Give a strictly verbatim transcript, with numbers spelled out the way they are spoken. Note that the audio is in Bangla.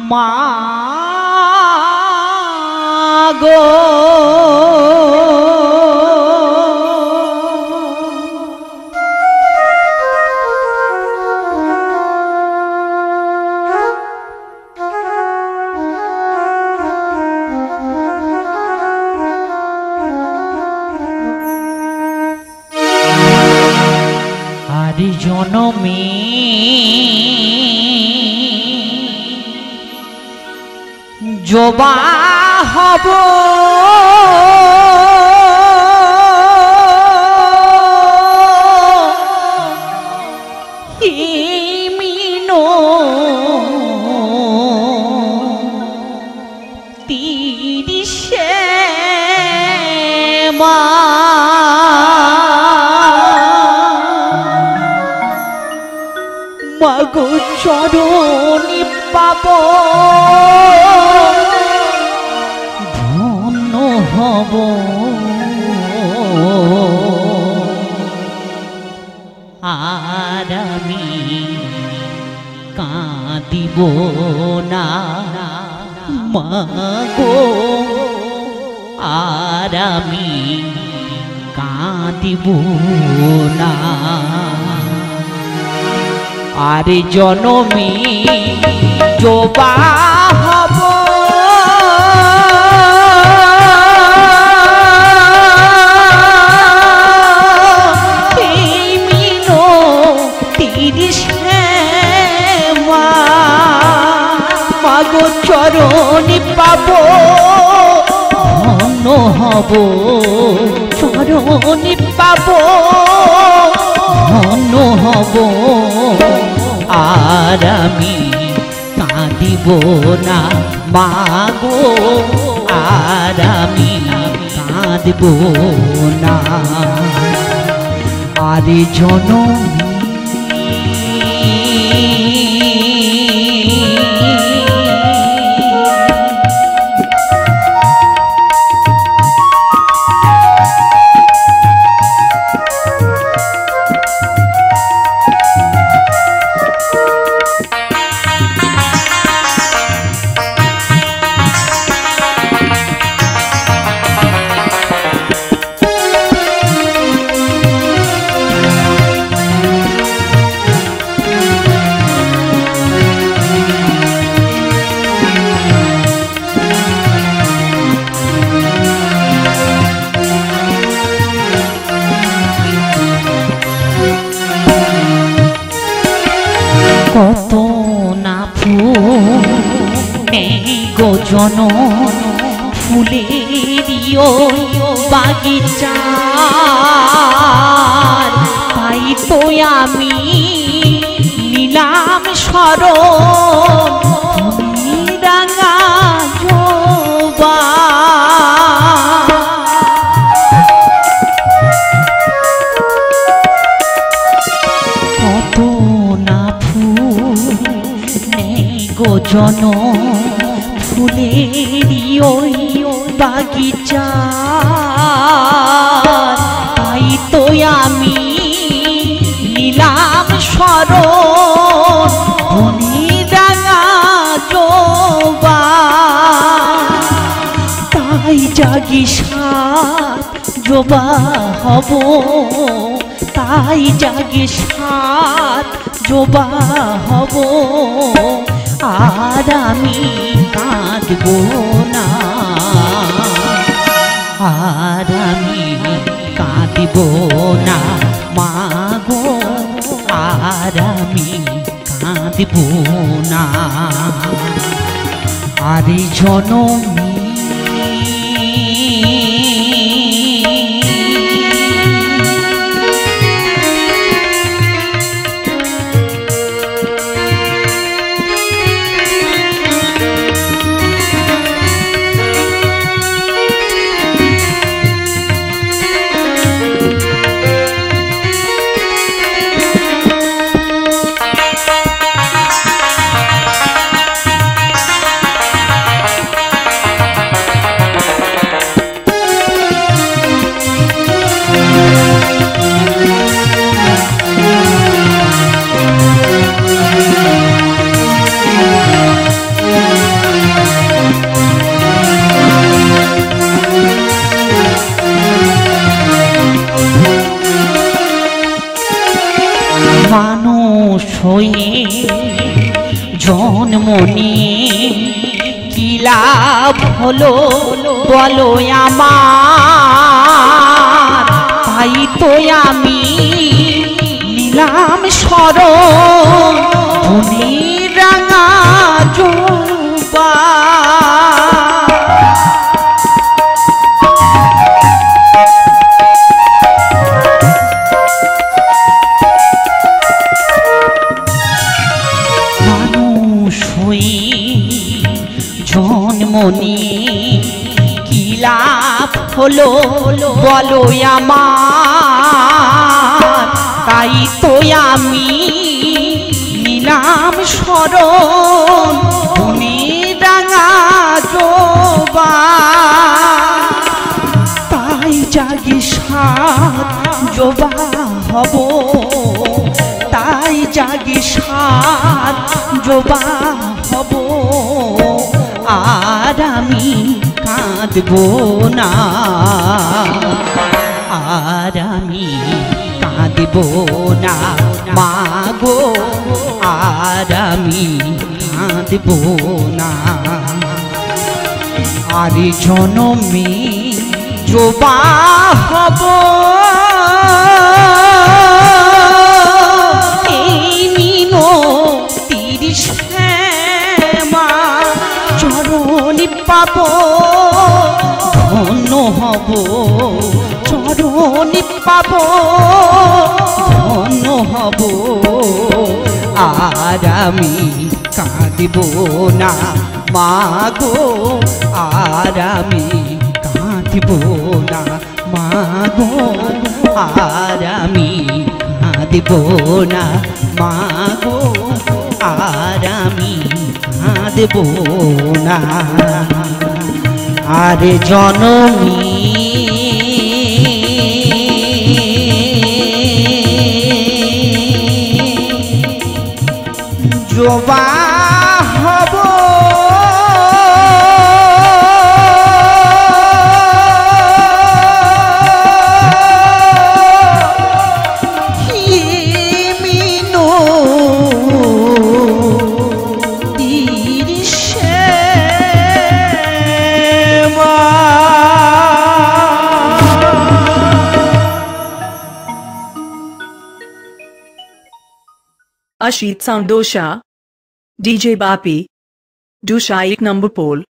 মা গো আদি জনমে জবা হব হিমিনো তিরিশে মা মাগো চরণে পাব ধন্য হব আর আমি কাঁদিব না মাগো আর আমি কাঁদিব না আর জনমে জবা হব হিমিনো তিরিশে মা মাগো চরণে পাব ধন্য হব চরণে পাব ধন্য হব আর আমি কাঁদিব না মাগো আর আমি কাঁদিব না আর জনমে কত না ফুল গো জন ফুলেরিও বাগিচা তাই তো আমি নিলাম শরণ রাঙা জবা কত না গো জন ফুলেরিও বাগিচা তাই তো আমি নিলাম শরণ রাঙা জবা তাই জাগি সাত জবা হব তাই জাগি সাত জবা হব আর আমি কাঁদব না আর আমি কাঁদিব না মাগো আর আমি কাঁদিব না আর জনমে জনমনি কি লাভ হলো বলো আমার, তাই তো আমি নিলাম শরণ ধনির রাঙা জবা। মানুষ হই জন্মনি কি লাভ হলো বলো আমার, তাই তো আমি নিলাম শরণ ধনির রাঙা জবা। তাই জাগি সাত জবা হব, তাই জাগি সাত জবা হব, আর আমি কাঁদব না, আর আমি কাঁদব না মাগো, আর আমি কাঁদব না। আর জনমে জবা হব এই মিনতির শ্যামা চরণে পাব ধন্য হব, চরণে পাব ধন্য হব, আর আমি কাঁদব না মাগো, আর আমি কাঁদব না মাগো, আর আমি কাঁদব না মাগো, আর আমি কাঁদব না। আর জনমী জবা হব Ashit Sound Dosha, D J Bapi, Dusha ek number pole.